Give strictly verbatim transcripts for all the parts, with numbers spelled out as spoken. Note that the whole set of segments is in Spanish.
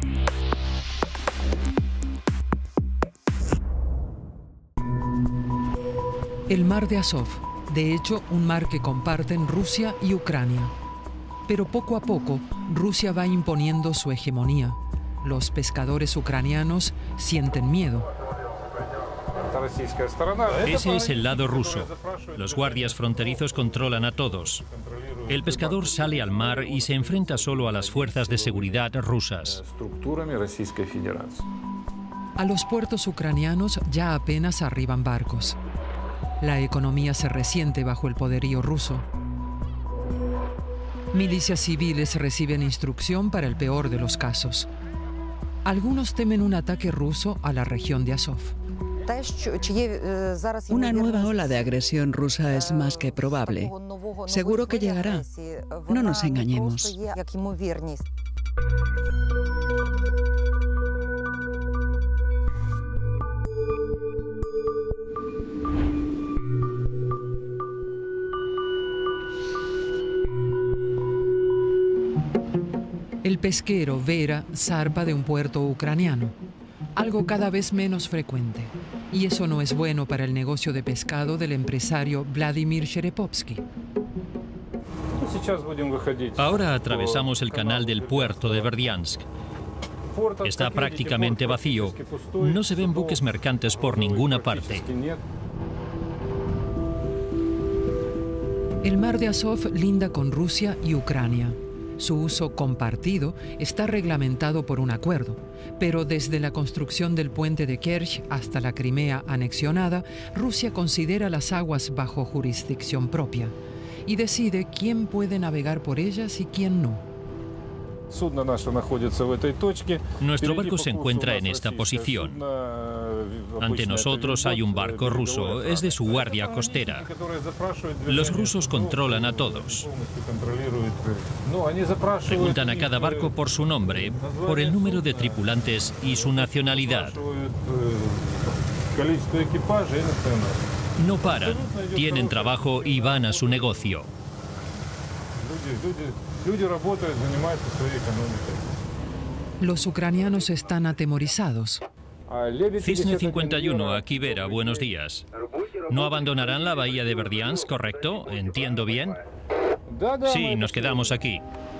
El mar de Azov, de hecho, un mar que comparten Rusia y Ucrania. Pero poco a poco, Rusia va imponiendo su hegemonía. Los pescadores ucranianos sienten miedo. Ese es el lado ruso. Los guardias fronterizos controlan a todos. El pescador sale al mar y se enfrenta solo a las fuerzas de seguridad rusas. A los puertos ucranianos ya apenas arriban barcos. La economía se resiente bajo el poderío ruso. Milicias civiles reciben instrucción para el peor de los casos. Algunos temen un ataque ruso a la región de Azov. Una nueva ola de agresión rusa es más que probable. Seguro que llegará. No nos engañemos. El pesquero Vera zarpa de un puerto ucraniano, algo cada vez menos frecuente. Y eso no es bueno para el negocio de pescado del empresario Vladimir Sherepovsky. Ahora atravesamos el canal del puerto de Berdiansk. Está prácticamente vacío. No se ven buques mercantes por ninguna parte. El mar de Azov linda con Rusia y Ucrania. Su uso compartido está reglamentado por un acuerdo, pero desde la construcción del puente de Kerch hasta la Crimea anexionada, Rusia considera las aguas bajo jurisdicción propia y decide quién puede navegar por ellas y quién no. Nuestro barco se encuentra en esta posición. Ante nosotros hay un barco ruso, es de su guardia costera. Los rusos controlan a todos. Preguntan a cada barco por su nombre, por el número de tripulantes y su nacionalidad. No paran, tienen trabajo y van a su negocio. Los ucranianos están atemorizados. Cisne cincuenta y uno, aquí Vera, buenos días. ¿No abandonarán la bahía de Berdiansk, correcto? ¿Entiendo bien? Sí, nos quedamos aquí.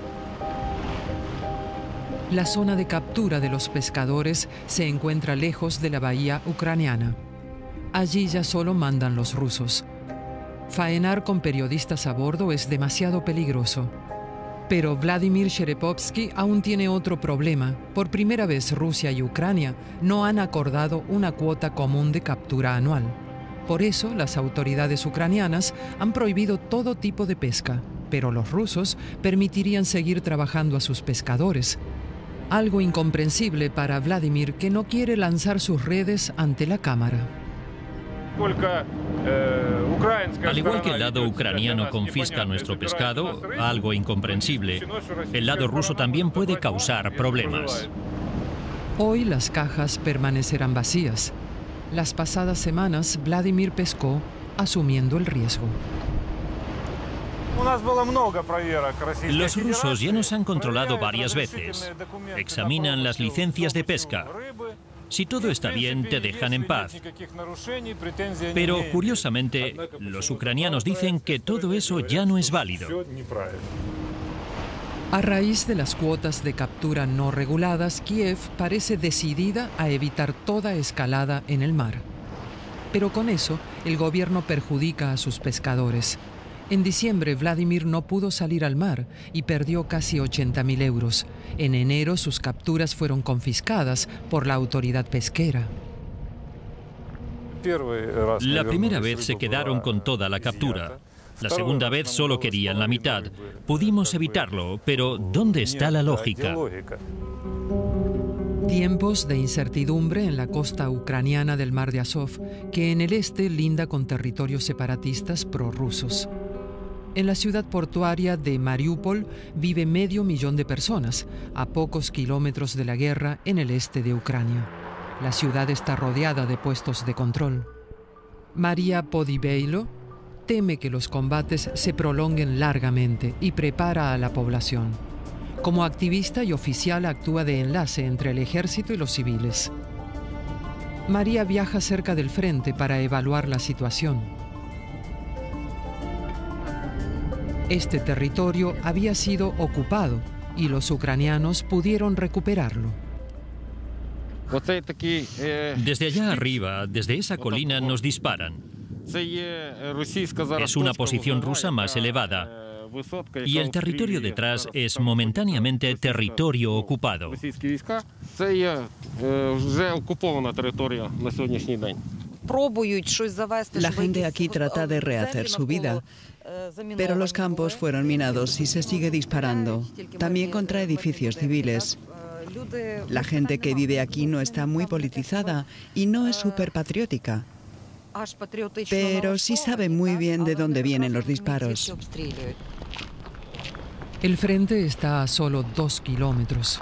La zona de captura de los pescadores se encuentra lejos de la bahía ucraniana. Allí ya solo mandan los rusos. Faenar con periodistas a bordo es demasiado peligroso. Pero Vladimir Sherepovsky aún tiene otro problema. Por primera vez Rusia y Ucrania no han acordado una cuota común de captura anual. Por eso las autoridades ucranianas han prohibido todo tipo de pesca, pero los rusos permitirían seguir trabajando a sus pescadores. Algo incomprensible para Vladimir, que no quiere lanzar sus redes ante la cámara. Al igual que el lado ucraniano confisca nuestro pescado, algo incomprensible, el lado ruso también puede causar problemas. Hoy las cajas permanecerán vacías. Las pasadas semanas Vladimir pescó asumiendo el riesgo. Los rusos ya nos han controlado varias veces. Examinan las licencias de pesca. Si todo está bien, te dejan en paz. Pero, curiosamente, los ucranianos dicen que todo eso ya no es válido. A raíz de las cuotas de captura no reguladas, Kiev parece decidida a evitar toda escalada en el mar. Pero con eso, el gobierno perjudica a sus pescadores. En diciembre, Vladimir no pudo salir al mar y perdió casi ochenta mil euros. En enero, sus capturas fueron confiscadas por la autoridad pesquera. La primera vez se quedaron con toda la captura. La segunda vez solo querían la mitad. Pudimos evitarlo, pero ¿dónde está la lógica? Tiempos de incertidumbre en la costa ucraniana del mar de Azov, que en el este linda con territorios separatistas prorrusos. En la ciudad portuaria de Mariupol vive medio millón de personas, a pocos kilómetros de la guerra en el este de Ucrania. La ciudad está rodeada de puestos de control. María Podibeilo teme que los combates se prolonguen largamente y prepara a la población. Como activista y oficial actúa de enlace entre el ejército y los civiles. María viaja cerca del frente para evaluar la situación. Este territorio había sido ocupado y los ucranianos pudieron recuperarlo. Desde allá arriba, desde esa colina, nos disparan. Es una posición rusa más elevada. Y el territorio detrás es momentáneamente territorio ocupado. La gente aquí trata de rehacer su vida, pero los campos fueron minados y se sigue disparando, también contra edificios civiles. La gente que vive aquí no está muy politizada y no es súper patriótica, pero sí sabe muy bien de dónde vienen los disparos. El frente está a solo dos kilómetros.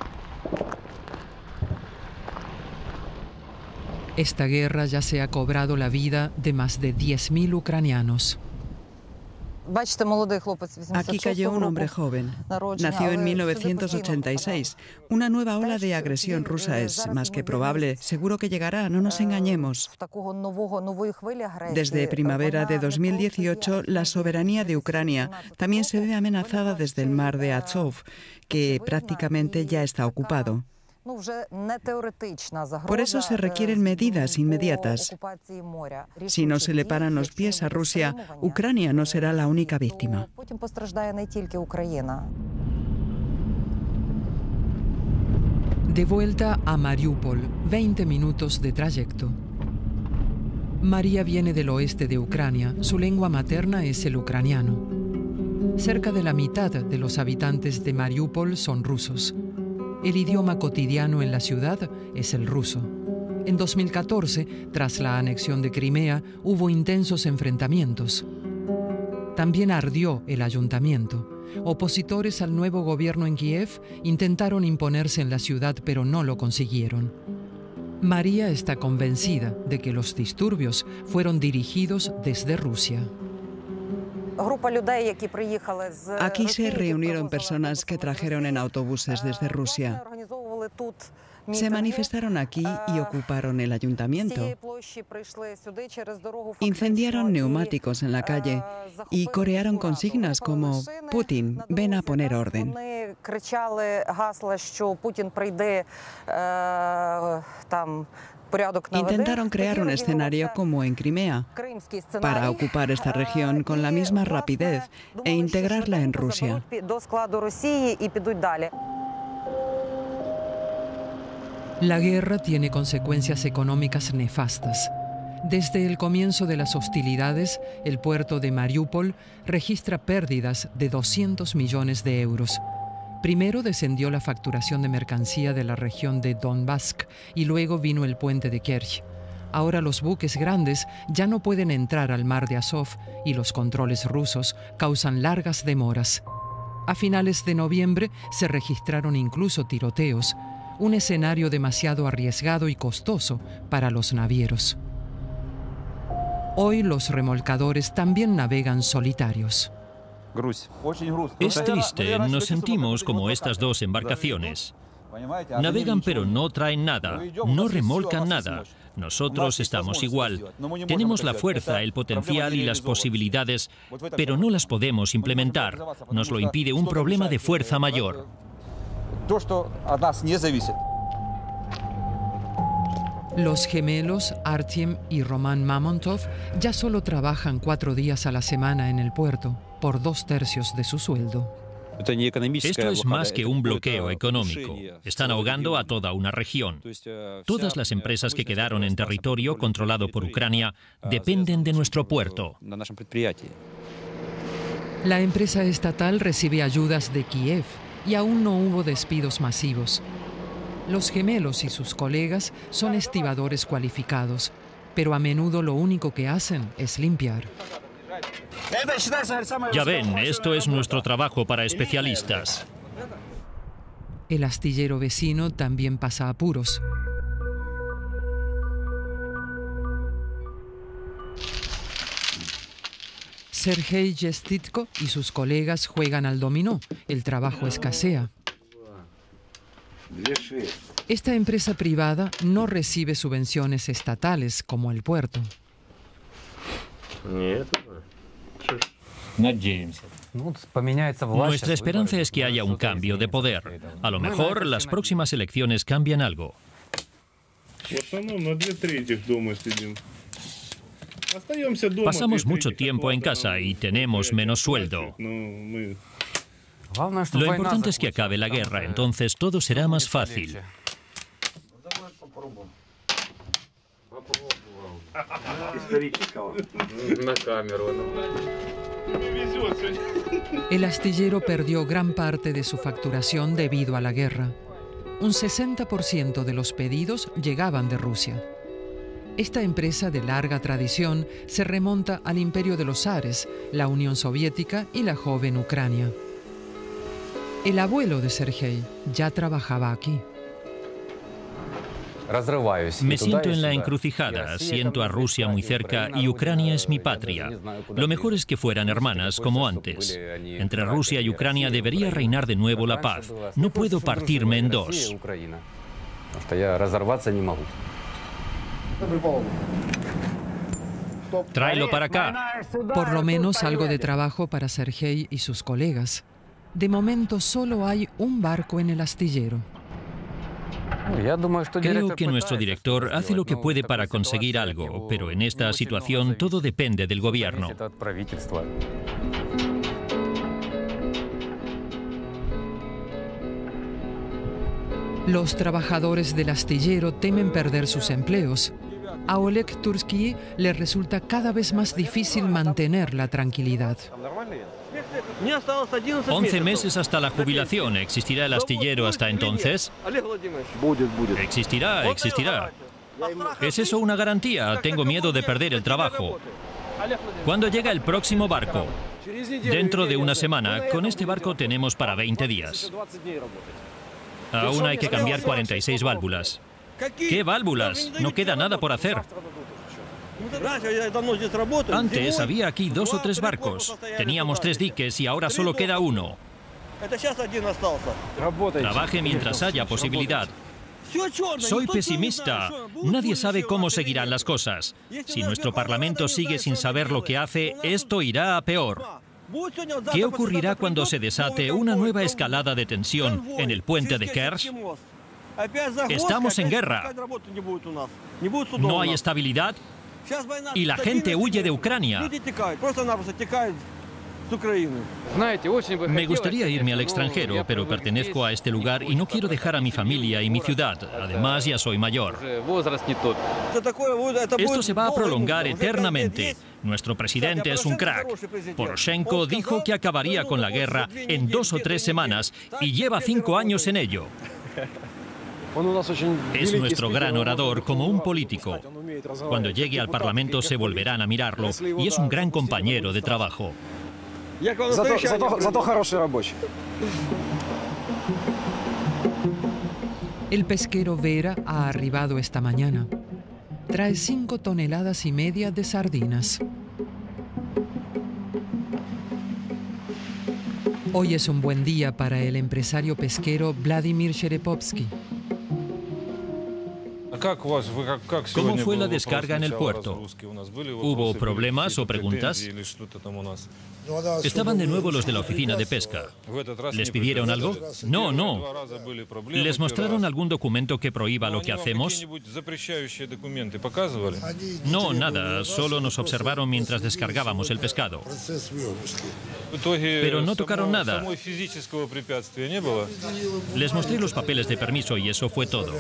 Esta guerra ya se ha cobrado la vida de más de diez mil ucranianos. Aquí cayó un hombre joven. Nació en mil novecientos ochenta y seis. Una nueva ola de agresión rusa es más que probable. Seguro que llegará, no nos engañemos. Desde primavera de dos mil dieciocho, la soberanía de Ucrania también se ve amenazada desde el mar de Azov, que prácticamente ya está ocupado. Por eso se requieren medidas inmediatas. Si no se le paran los pies a Rusia, Ucrania no será la única víctima. De vuelta a Mariupol, veinte minutos de trayecto. María viene del oeste de Ucrania. Su lengua materna es el ucraniano. Cerca de la mitad de los habitantes de Mariupol son rusos. El idioma cotidiano en la ciudad es el ruso. En dos mil catorce, tras la anexión de Crimea, hubo intensos enfrentamientos. También ardió el ayuntamiento. Opositores al nuevo gobierno en Kiev intentaron imponerse en la ciudad, pero no lo consiguieron. María está convencida de que los disturbios fueron dirigidos desde Rusia. Aquí se reunieron personas que trajeron en autobuses desde Rusia. Se manifestaron aquí y ocuparon el ayuntamiento. Incendiaron neumáticos en la calle y corearon consignas como «Putin, ven a poner orden». Intentaron crear un escenario como en Crimea, para ocupar esta región con la misma rapidez e integrarla en Rusia. La guerra tiene consecuencias económicas nefastas. Desde el comienzo de las hostilidades, el puerto de Mariupol registra pérdidas de doscientos millones de euros. Primero descendió la facturación de mercancía de la región de Donbass y luego vino el puente de Kerch. Ahora los buques grandes ya no pueden entrar al mar de Azov y los controles rusos causan largas demoras. A finales de noviembre se registraron incluso tiroteos, un escenario demasiado arriesgado y costoso para los navieros. Hoy los remolcadores también navegan solitarios. Es triste, nos sentimos como estas dos embarcaciones. Navegan pero no traen nada, no remolcan nada. Nosotros estamos igual. Tenemos la fuerza, el potencial y las posibilidades, pero no las podemos implementar. Nos lo impide un problema de fuerza mayor. Los gemelos Artyom y Roman Mamontov ya solo trabajan cuatro días a la semana en el puerto, por dos tercios de su sueldo. Esto es más que un bloqueo económico. Están ahogando a toda una región. Todas las empresas que quedaron en territorio controlado por Ucrania dependen de nuestro puerto. La empresa estatal recibe ayudas de Kiev y aún no hubo despidos masivos. Los gemelos y sus colegas son estibadores cualificados, pero a menudo lo único que hacen es limpiar. Ya ven, esto es nuestro trabajo para especialistas. El astillero vecino también pasa apuros. Sergei Yestitko y sus colegas juegan al dominó. El trabajo escasea. Esta empresa privada no recibe subvenciones estatales como el puerto. Nuestra esperanza es que haya un cambio de poder. A lo mejor las próximas elecciones cambian algo. Pasamos mucho tiempo en casa y tenemos menos sueldo. Lo importante es que acabe la guerra, entonces todo será más fácil. El astillero perdió gran parte de su facturación debido a la guerra. Un sesenta por ciento de los pedidos llegaban de Rusia. Esta empresa de larga tradición se remonta al imperio de los zares, la Unión Soviética y la joven Ucrania. El abuelo de Sergei ya trabajaba aquí. Me siento en la encrucijada, siento a Rusia muy cerca y Ucrania es mi patria. Lo mejor es que fueran hermanas como antes. Entre Rusia y Ucrania debería reinar de nuevo la paz. No puedo partirme en dos. Tráelo para acá. Por lo menos algo de trabajo para Sergei y sus colegas. De momento solo hay un barco en el astillero. Creo que nuestro director hace lo que puede para conseguir algo, pero en esta situación todo depende del gobierno. Los trabajadores del astillero temen perder sus empleos. A Oleg Tursky le resulta cada vez más difícil mantener la tranquilidad. once meses hasta la jubilación. ¿Existirá el astillero hasta entonces? Existirá, existirá. ¿Es eso una garantía? Tengo miedo de perder el trabajo. ¿Cuándo llega el próximo barco? Dentro de una semana. Con este barco tenemos para veinte días. Aún hay que cambiar cuarenta y seis válvulas. ¿Qué válvulas? No queda nada por hacer. Antes había aquí dos o tres barcos. Teníamos tres diques y ahora solo queda uno. Trabaje mientras haya posibilidad. Soy pesimista. Nadie sabe cómo seguirán las cosas. Si nuestro Parlamento sigue sin saber lo que hace, esto irá a peor. ¿Qué ocurrirá cuando se desate una nueva escalada de tensión en el puente de Kerch? Estamos en guerra. No hay estabilidad y la gente huye de Ucrania. Me gustaría irme al extranjero, pero pertenezco a este lugar y no quiero dejar a mi familia y mi ciudad. Además, ya soy mayor. Esto se va a prolongar eternamente. Nuestro presidente es un crack. Poroshenko dijo que acabaría con la guerra en dos o tres semanas y lleva cinco años en ello. Es nuestro gran orador como un político. Cuando llegue al Parlamento se volverán a mirarlo y es un gran compañero de trabajo. El pesquero Vera ha arribado esta mañana. Trae cinco toneladas y media de sardinas. Hoy es un buen día para el empresario pesquero Vladimir Sherepovsky. ¿Cómo fue la descarga en el puerto? ¿Hubo problemas o preguntas? Estaban de nuevo los de la oficina de pesca. ¿Les pidieron algo? No, no. ¿Les mostraron algún documento que prohíba lo que hacemos? No, nada. Solo nos observaron mientras descargábamos el pescado. Pero no tocaron nada. Les mostré los papeles de permiso y eso fue todo.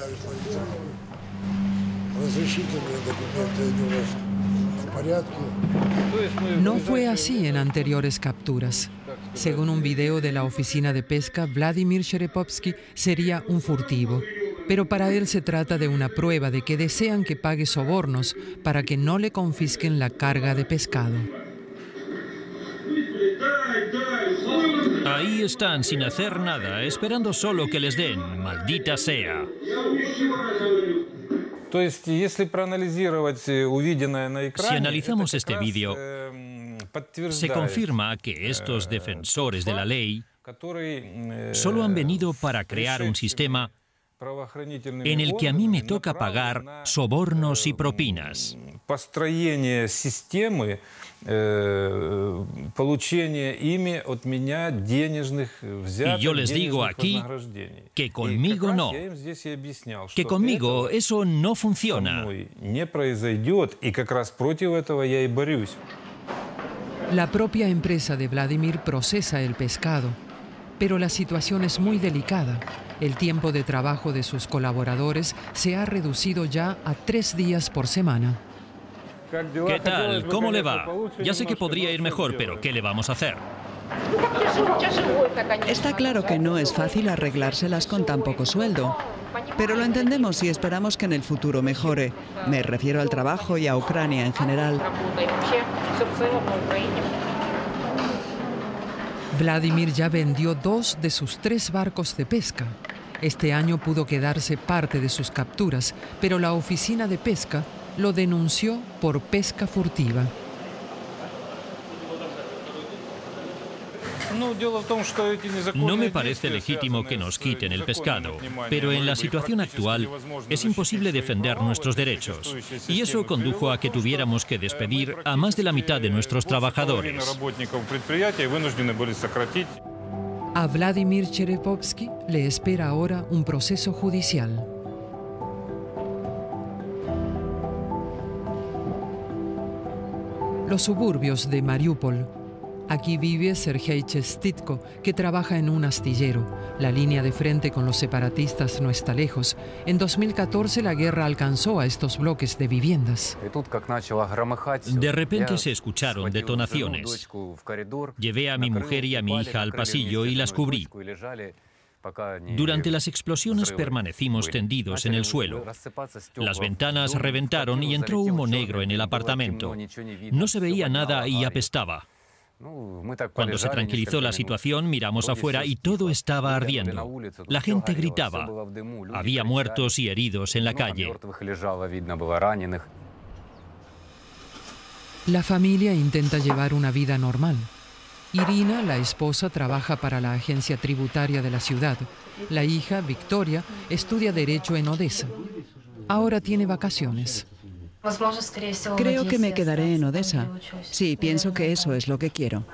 No fue así en anteriores capturas. Según un video de la oficina de pesca, Vladimir Sherepovsky sería un furtivo. Pero para él se trata de una prueba de que desean que pague sobornos para que no le confisquen la carga de pescado. Ahí están, sin hacer nada, esperando solo que les den. Maldita sea. Si analizamos este vídeo, se confirma que estos defensores de la ley solo han venido para crear un sistema en el que a mí me toca pagar sobornos y propinas. Y yo les digo aquí que conmigo no, que conmigo eso no funciona. La propia empresa de Vladimir procesa el pescado, pero la situación es muy delicada. El tiempo de trabajo de sus colaboradores se ha reducido ya a tres días por semana. ¿Qué tal? ¿Cómo le va? Ya sé que podría ir mejor, pero ¿qué le vamos a hacer? Está claro que no es fácil arreglárselas con tan poco sueldo, pero lo entendemos y esperamos que en el futuro mejore. Me refiero al trabajo y a Ucrania en general. Vladimir ya vendió dos de sus tres barcos de pesca. Este año pudo quedarse parte de sus capturas, pero la oficina de pesca lo denunció por pesca furtiva. No me parece legítimo que nos quiten el pescado, pero en la situación actual es imposible defender nuestros derechos. Y eso condujo a que tuviéramos que despedir a más de la mitad de nuestros trabajadores. A Vladimir Cherepovsky le espera ahora un proceso judicial. Los suburbios de Mariupol. Aquí vive Sergei Chestitko, que trabaja en un astillero. La línea de frente con los separatistas no está lejos. En dos mil catorce la guerra alcanzó a estos bloques de viviendas. De repente se escucharon detonaciones. Llevé a mi mujer y a mi hija al pasillo y las cubrí. Durante las explosiones permanecimos tendidos en el suelo. Las ventanas reventaron y entró humo negro en el apartamento. No se veía nada y apestaba. Cuando se tranquilizó la situación, miramos afuera y todo estaba ardiendo. La gente gritaba. Había muertos y heridos en la calle. La familia intenta llevar una vida normal. Irina, la esposa, trabaja para la agencia tributaria de la ciudad. La hija, Victoria, estudia Derecho en Odessa. Ahora tiene vacaciones. Creo que me quedaré en Odessa. Sí, pienso que eso es lo que quiero.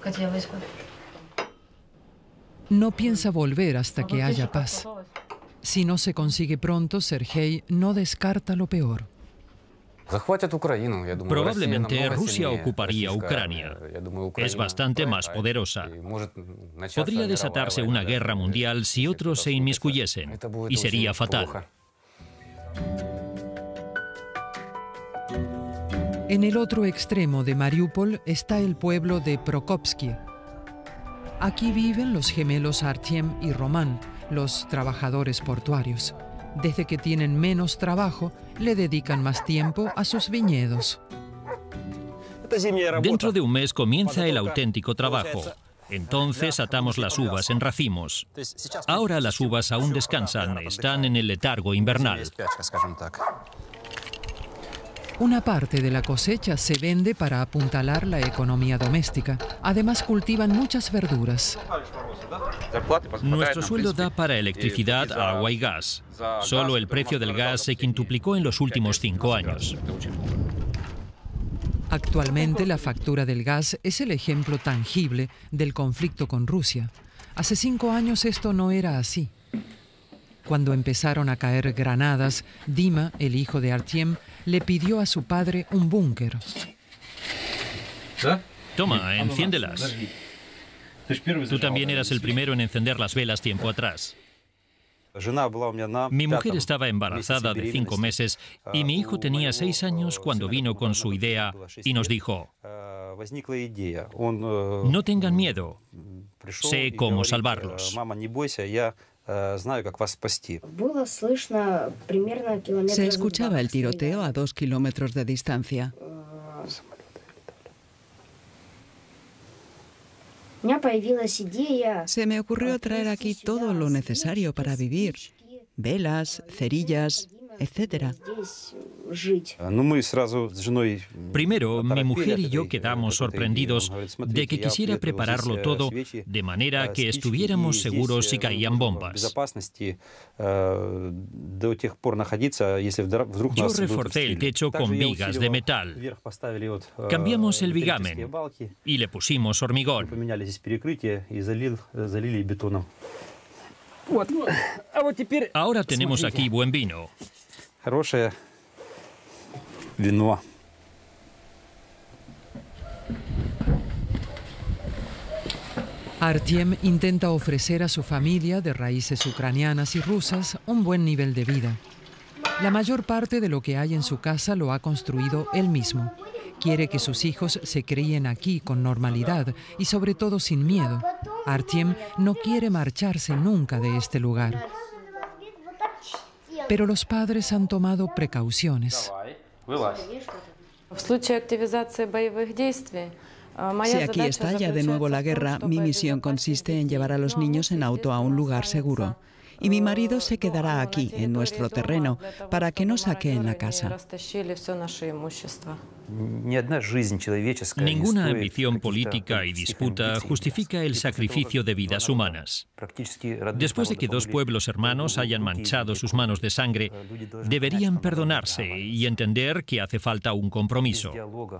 No piensa volver hasta que haya paz. Si no se consigue pronto, Sergei no descarta lo peor. Probablemente Rusia ocuparía Ucrania. Es bastante más poderosa. Podría desatarse una guerra mundial si otros se inmiscuyesen, y sería fatal. En el otro extremo de Mariupol está el pueblo de Prokopsky. Aquí viven los gemelos Artyom y Roman, los trabajadores portuarios. Desde que tienen menos trabajo, le dedican más tiempo a sus viñedos. Dentro de un mes comienza el auténtico trabajo. Entonces atamos las uvas en racimos. Ahora las uvas aún descansan, están en el letargo invernal. Una parte de la cosecha se vende para apuntalar la economía doméstica. Además cultivan muchas verduras. Nuestro sueldo da para electricidad, agua y gas. Solo el precio del gas se quintuplicó en los últimos cinco años. Actualmente la factura del gas es el ejemplo tangible del conflicto con Rusia. Hace cinco años esto no era así. Cuando empezaron a caer granadas, Dima, el hijo de Artyom, le pidió a su padre un búnker. Toma, enciéndelas. Tú también eras el primero en encender las velas tiempo atrás. Mi mujer estaba embarazada de cinco meses y mi hijo tenía seis años cuando vino con su idea y nos dijo: no tengan miedo, sé cómo salvarlos. Se escuchaba el tiroteo a dos kilómetros de distancia. Se me ocurrió traer aquí todo lo necesario para vivir. Velas, cerillas, etcétera. Primero, mi mujer y yo quedamos sorprendidos de que quisiera prepararlo todo de manera que estuviéramos seguros si caían bombas. Yo reforcé el techo con vigas de metal. Cambiamos el vigamen y le pusimos hormigón. Ahora tenemos aquí buen vino. Artyom intenta ofrecer a su familia de raíces ucranianas y rusas un buen nivel de vida. La mayor parte de lo que hay en su casa lo ha construido él mismo. Quiere que sus hijos se críen aquí con normalidad y sobre todo sin miedo. Artyom no quiere marcharse nunca de este lugar. Pero los padres han tomado precauciones. Si aquí estalla de nuevo la guerra, mi misión consiste en llevar a los niños en auto a un lugar seguro. Y mi marido se quedará aquí, en nuestro terreno, para que no saqueen la casa. Ninguna ambición política y disputa justifica el sacrificio de vidas humanas. Después de que dos pueblos hermanos hayan manchado sus manos de sangre, deberían perdonarse y entender que hace falta un compromiso.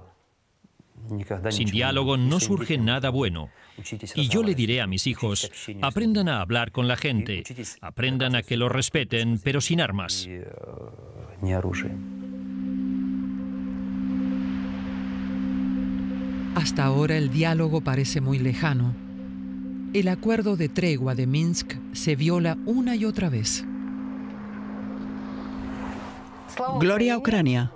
Sin diálogo no surge nada bueno. Y yo le diré a mis hijos, aprendan a hablar con la gente, aprendan a que los respeten, pero sin armas. Hasta ahora el diálogo parece muy lejano. El acuerdo de tregua de Minsk se viola una y otra vez. Gloria a Ucrania.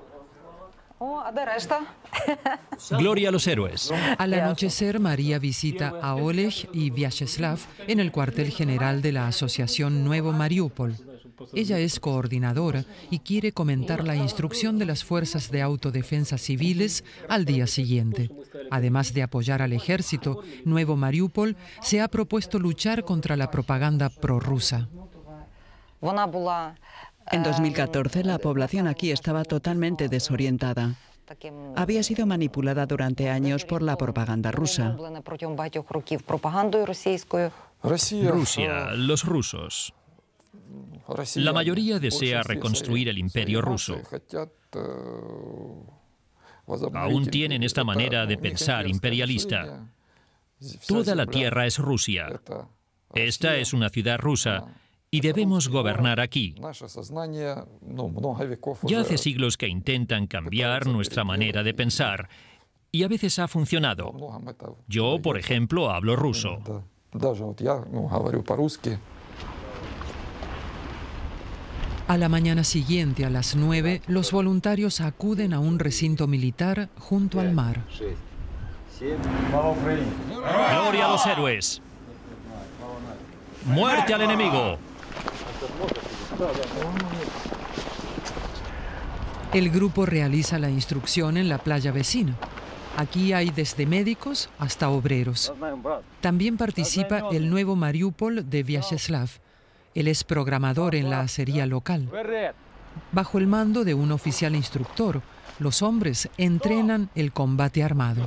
Gloria a los héroes. Al anochecer, María visita a Oleg y Vyacheslav en el cuartel general de la Asociación Nuevo Mariupol. Ella es coordinadora y quiere comentar la instrucción de las fuerzas de autodefensa civiles al día siguiente. Además de apoyar al ejército, Nuevo Mariupol se ha propuesto luchar contra la propaganda prorrusa. En dos mil catorce, la población aquí estaba totalmente desorientada. Había sido manipulada durante años por la propaganda rusa. Rusia, los rusos. La mayoría desea reconstruir el imperio ruso. Aún tienen esta manera de pensar imperialista. Toda la tierra es Rusia. Esta es una ciudad rusa. Y debemos gobernar aquí. Ya hace siglos que intentan cambiar nuestra manera de pensar y a veces ha funcionado. Yo, por ejemplo, hablo ruso. A la mañana siguiente, a las nueve, los voluntarios acuden a un recinto militar junto al mar. ¡Gloria a los héroes! ¡Muerte al enemigo! El grupo realiza la instrucción en la playa vecina. Aquí hay desde médicos hasta obreros. También participa el Nuevo Mariupol de Vyacheslav. Él es programador en la acería local. Bajo el mando de un oficial instructor, los hombres entrenan el combate armado.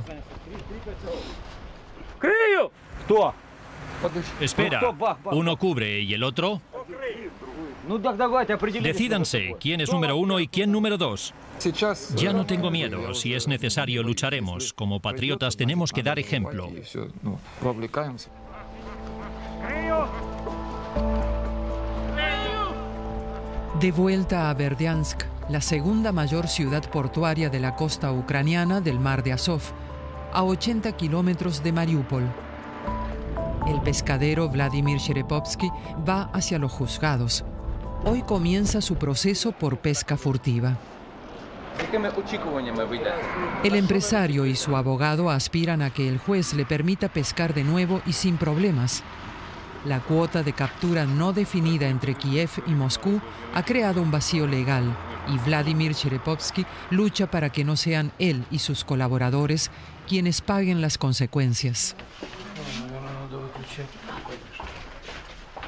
Espera, ¿uno cubre y el otro? Decídanse quién es número uno y quién número dos. Ya no tengo miedo. Si es necesario, lucharemos. Como patriotas tenemos que dar ejemplo. De vuelta a Berdiansk, la segunda mayor ciudad portuaria de la costa ucraniana del mar de Azov, a ochenta kilómetros de Mariupol. El pescadero Vladimir Cherepovsky va hacia los juzgados. Hoy comienza su proceso por pesca furtiva. El empresario y su abogado aspiran a que el juez le permita pescar de nuevo y sin problemas. La cuota de captura no definida entre Kiev y Moscú ha creado un vacío legal y Vladimir Cherepovsky lucha para que no sean él y sus colaboradores quienes paguen las consecuencias.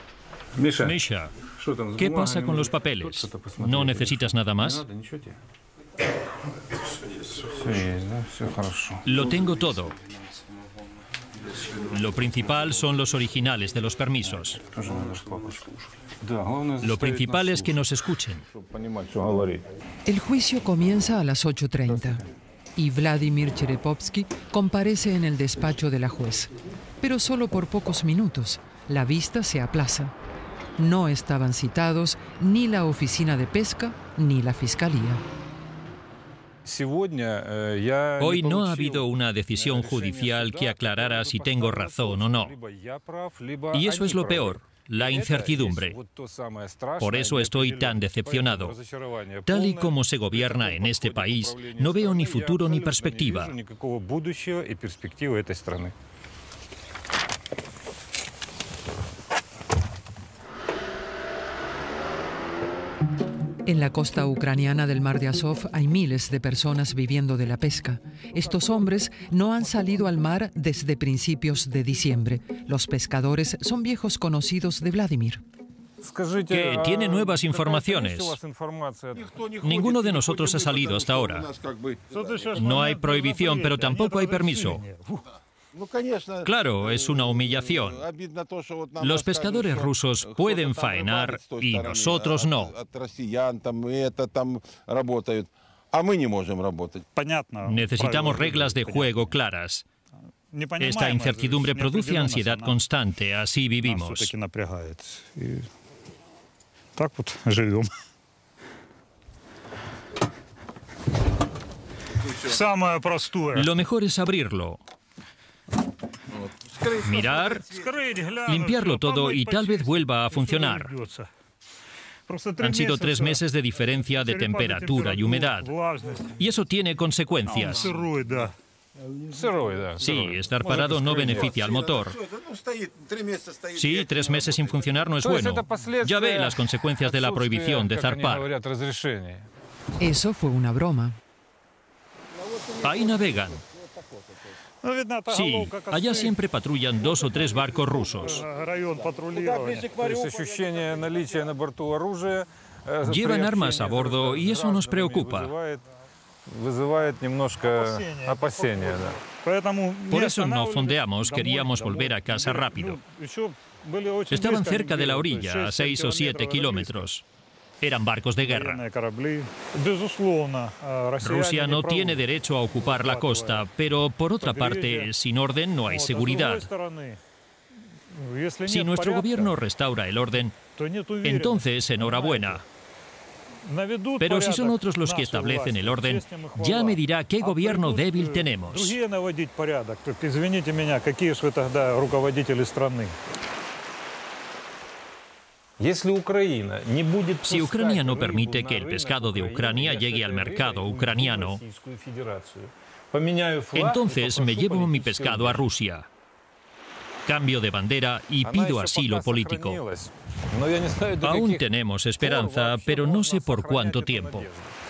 Misha, ¿qué pasa con los papeles? ¿No necesitas nada más? Lo tengo todo. Lo principal son los originales de los permisos. Lo principal es que nos escuchen. El juicio comienza a las ocho treinta y Vladimir Cherepovsky comparece en el despacho de la juez. Pero solo por pocos minutos. La vista se aplaza. No estaban citados ni la oficina de pesca ni la fiscalía. Hoy no ha habido una decisión judicial que aclarara si tengo razón o no. Y eso es lo peor, la incertidumbre. Por eso estoy tan decepcionado. Tal y como se gobierna en este país, no veo ni futuro ni perspectiva. En la costa ucraniana del Mar de Azov hay miles de personas viviendo de la pesca. Estos hombres no han salido al mar desde principios de diciembre. Los pescadores son viejos conocidos de Vladimir. Que tiene nuevas informaciones. Ninguno de nosotros ha salido hasta ahora. No hay prohibición, pero tampoco hay permiso. Claro, es una humillación. Los pescadores rusos pueden faenar y nosotros no. Necesitamos reglas de juego claras. Esta incertidumbre produce ansiedad constante, así vivimos. Lo mejor es abrirlo. Mirar, limpiarlo todo y tal vez vuelva a funcionar. Han sido tres meses de diferencia de temperatura y humedad. Y eso tiene consecuencias. Sí, estar parado no beneficia al motor. Sí, tres meses sin funcionar no es bueno. Ya ve las consecuencias de la prohibición de zarpar. Eso fue una broma. Ahí navegan. Sí, allá siempre patrullan dos o tres barcos rusos. Llevan armas a bordo y eso nos preocupa. Por eso no fondeamos, queríamos volver a casa rápido. Estaban cerca de la orilla, a seis o siete kilómetros. Eran barcos de guerra. Rusia no tiene derecho a ocupar la costa, pero por otra parte, sin orden no hay seguridad. Si nuestro gobierno restaura el orden, entonces enhorabuena. Pero si son otros los que establecen el orden, ya me dirá qué gobierno débil tenemos. Si Ucrania no permite que el pescado de Ucrania llegue al mercado ucraniano, entonces me llevo mi pescado a Rusia. Cambio de bandera y pido asilo político. Aún tenemos esperanza, pero no sé por cuánto tiempo.